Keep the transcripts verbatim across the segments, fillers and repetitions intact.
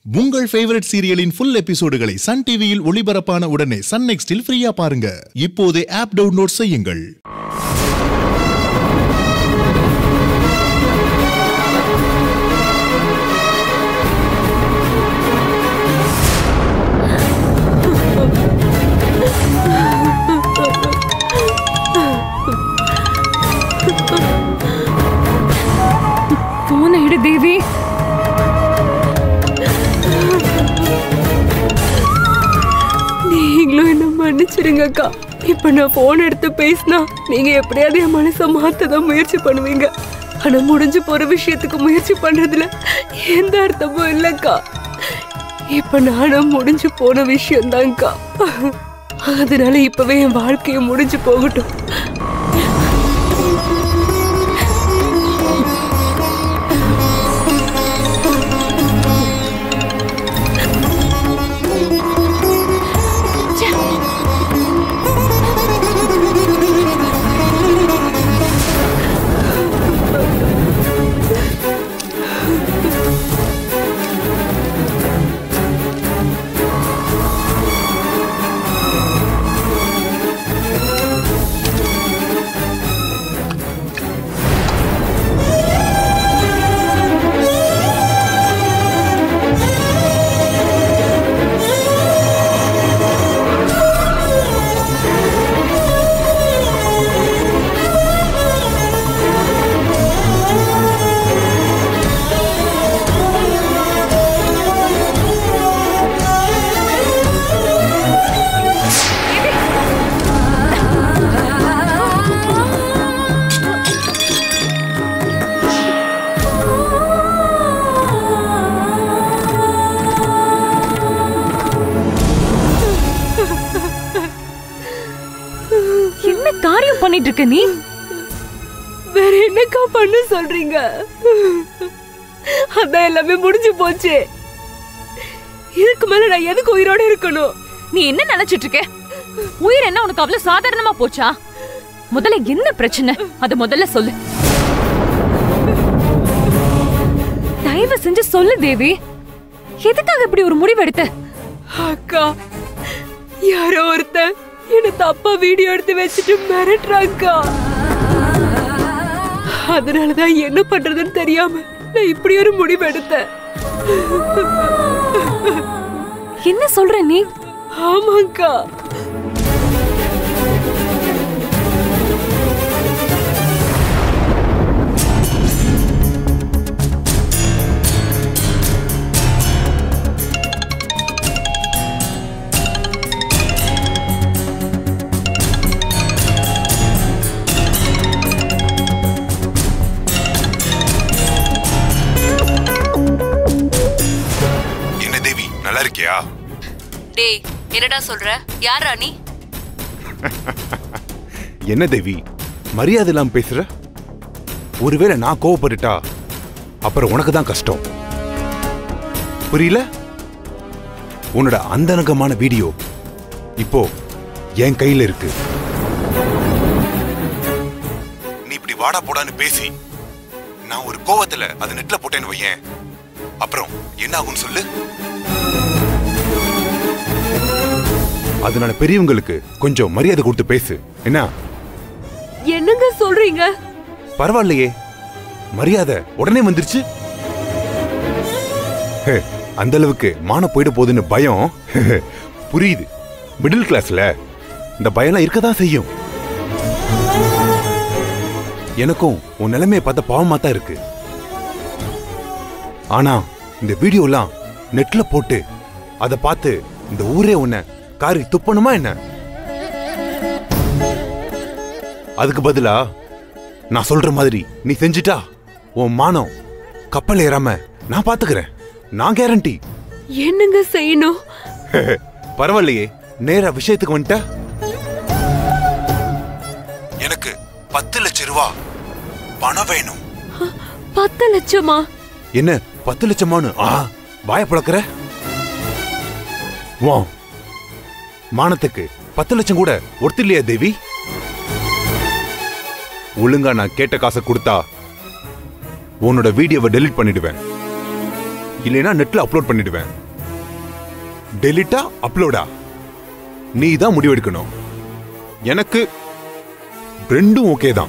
உங்கள் ஃபேவரட் சீரியலின் ஃபுல் எபிசோடுகளை சன் டிவியில் ஒளிபரப்பான உடனே சன் நெக்ஸ்டில் ஃப்ரீயா பாருங்க. இப்போதே ஆப் டவுன்லோட் செய்யுங்கள். போன் எடு தேவி. நீங்களும் என்ன மன்னிச்சிருங்க அக்கா. இப்ப நான் போன் எடுத்து பேசினா நீங்க எப்படியாவது என் மனசை மாத்ததான் முயற்சி பண்ணுவீங்க. ஆனா முடிஞ்சு போற விஷயத்துக்கு முயற்சி பண்றதுல எந்த அர்த்தமும் இல்லக்கா. இப்ப நானும் முடிஞ்சு போன விஷயம் தான்க்கா. அதனால இப்பவே என் வாழ்க்கைய முடிஞ்சு போகட்டும். காரியம் பண்ணிட்டு இருக்க நீ? வேற என்னக்கா பண்ண சொல்றீங்க? அதான் எல்லாமே முடிஞ்சு போச்சு. இதுக்கு மேல நான் எதுக்கு உயிரோட இருக்கணும்? நீ என்ன நினைச்சிட்டு இருக்க? உயிர் என்ன உனக்கு அவ்வளவு சாதாரணமா போச்சா? முதல்ல என்ன பிரச்சனை அத முதல்ல சொல்லு. தயவு செஞ்சு சொல்லு தேவி. எதுக்காக இப்படி ஒரு முடிவு எடுத்த? அக்கா, யாரோ ஒருத்தன் என்ன தப்பா வீடியோ எடுத்து வச்சுட்டு மிரட்டுறாங்க. அதனாலதான் என்ன பண்றதுன்னு தெரியாம நான் இப்படி ஒரு முடிவு எடுத்தேன். என்ன சொல்ற நீ? ஆமாக்கா. டேய், என்னடா சொல்ற? யாரா நீ? என்ன தேவி, மரியாதை இல்லாம பேசுற? ஒருவேளை நான் கோவப்பட்டுட்டா அப்புறம் உனக்கு தான் கஷ்டம். புரியல? உன்னோட அந்தரங்கமான வீடியோ இப்போ என் கையில இருக்கு. நீ இப்படி வாடா போடான்னு பேசி நான் ஒரு கோவத்துல அது நெட்ல போட்டேன்னு வையேன், அப்புறம் என்ன ஆகும்னு சொல்லு. அதனால பெரியவங்களுக்கு கொஞ்சம் மரியாதை கொடுத்து பேசு. என்ன என்னங்க சொல்றீங்க? பரவாயில்லையே, மரியாதை உடனே வந்துருச்சு. அந்த அளவுக்கு மான போயிட போகுதுன்னு பயம் புரியுது. மிடில் கிளாஸ்ல இந்த பயம்லாம் இருக்கதான் செய்யும். எனக்கும் உன் நிலைமையை பார்த்த பாவமா தான் இருக்கு. ஆனா இந்த வீடியோலாம் நெட்ல போட்டு அதை பார்த்து இந்த ஊரே உன்னை காரி துப்பணுமா என்ன? அதுக்கு பதிலா நான் சொல்ற மாதிரி நீ செஞ்சிட்டா உன் மானம் கப்பல் ஏறாம நான் பாத்துக்கிறேன். நான் கேரண்டி. என்னங்க செய்யணும்? பரவாயில்லையே, நேரா விஷயத்துக்கு வந்துட்ட. எனக்கு பத்து லட்சம் ரூபா பணம் வேணும். பத்து லட்சமா? என்ன பத்து லட்சமானு வாய பழக்கிற? வா, மானத்துக்கு பத்து லட்சம் கூட ஒருத்தர் இல்லையா தேவி? ஒழுங்கா நான் கேட்ட காசை கொடுத்தா உன்னோட வீடியோவை டெலீட் பண்ணிடுவேன். இல்லைன்னா நெட்ல அப்லோட் பண்ணிடுவேன். டெலிட்டா அப்லோடா நீ தான் முடிவெடுக்கணும். எனக்கு ரெண்டும் ஓகே தான்.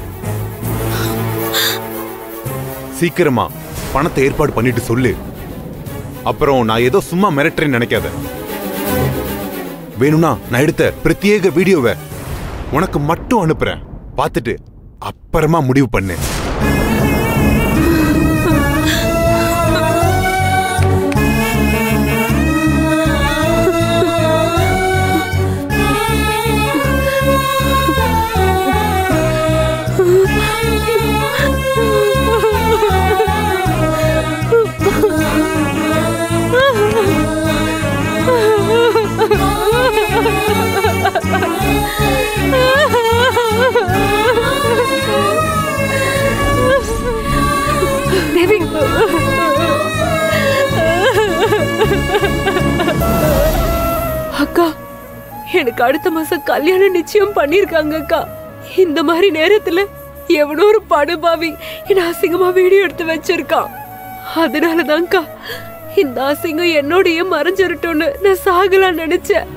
சீக்கிரமா பணத்தை ஏற்பாடு பண்ணிட்டு சொல்லு. அப்புறம் நான் ஏதோ சும்மா மிரட்டுறேன்னு நினைக்காத. வேணும்னா நான் எடுத்த பிரத்யேக வீடியோவை உனக்கு மட்டும் அனுப்புறேன். பார்த்துட்டு அப்புறமா முடிவு பண்ணு. தேவி, அக்கா எனக்கு அடுத்த மாசம் கல்யாணம் நிச்சயம் பண்ணிருக்காங்க அக்கா. இந்த மாதிரி நேரத்துல எவனோ ஒரு படுபாவி என்ன அசிங்கமா வீடியோ எடுத்து வச்சிருக்கான். அதனாலதான்க்கா இந்த அசிங்கம் என்னோடய மறைஞ்சிருட்டோன்னு நான் சாகலாம் நினைச்சேன்.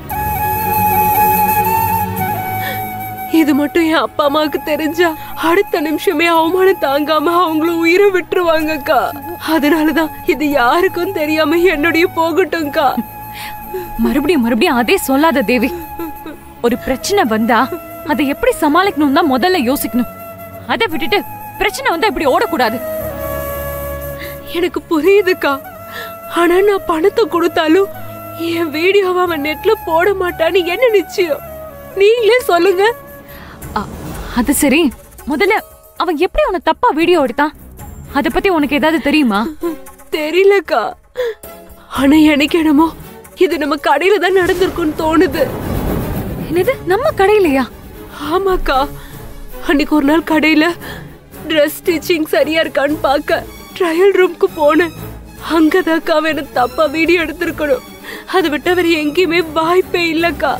இது மட்டும் என் அப்பா அம்மாவுக்கு தெரிஞ்சா அடுத்த நிமிஷமே அவமானம் தாங்காம அவங்களும் உயிரை விட்டுருவாங்கக்கா. அதனாலதான் இது யாருக்கும் தெரியாம என்னுடைய போகட்டும்க்கா. மறுபடியும் மறுபடியும் அதே சொல்லாத தேவி. ஒரு பிரச்சனை வந்தா அதை எப்படி சமாளிக்கணும் தான் முதல்ல யோசிக்கணும். அதை விட்டுட்டு பிரச்சனை வந்தா இப்படி ஓடக்கூடாது. எனக்கு புரியுதுக்கா. ஆனா நான் பணத்தை கொடுத்தாலும் என் வீடியோவை அவன் நெட்ல போட மாட்டான்னு என்ன நிச்சயம்? நீங்களே சொல்லுங்க. அது சரி, முதல்ல அவன் எப்படி உன தப்பா வீடியோ எடுத்தான்? அத பத்தி உனக்கு ஏதாவது தெரியுமா? தெரியலக்கா. ஆனா எனக்கு என்னமோ இது நம்ம கடையில தான் நடந்திருக்கும்னு தோணுது. என்னது, நம்ம கடையிலயா? ஆமாக்கா. அன்னைக்கு ஒரு நாள் கடையில ட்ரெஸ் ஸ்டிச்சிங் சரியா இருக்கான்னு பார்க்க ட்ரையல் ரூம்க்கு போனேன். அங்கதாக்கா அவன் என்ன தப்பா வீடியோ எடுத்திருக்கணும். அதை விட்டு அவர் எங்கேயுமே வாய்ப்பே இல்லக்கா.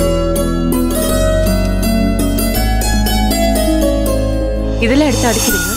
இதெல்லாம் எடுத்து அடிக்கிறீங்க.